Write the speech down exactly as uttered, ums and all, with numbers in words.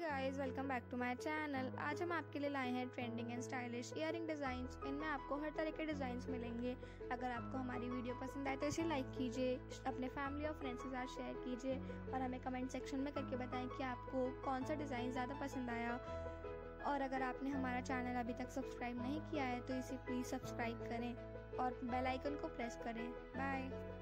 Guys, welcome back to my channel. आज हम आपके लिए लाए हैं trending and stylish earring designs. इनमें आपको हर तरह के डिज़ाइंस मिलेंगे। अगर आपको हमारी वीडियो पसंद आए तो इसे लाइक कीजिए, अपने फैमिली और फ्रेंड्स के साथ शेयर कीजिए और हमें कमेंट सेक्शन में करके बताएं कि आपको कौन सा डिज़ाइन ज़्यादा पसंद आया। और अगर आपने हमारा चैनल अभी तक सब्सक्राइब नहीं किया है तो इसे प्लीज़ सब्सक्राइब करें और बेल आइकन को प्रेस करें। बाय।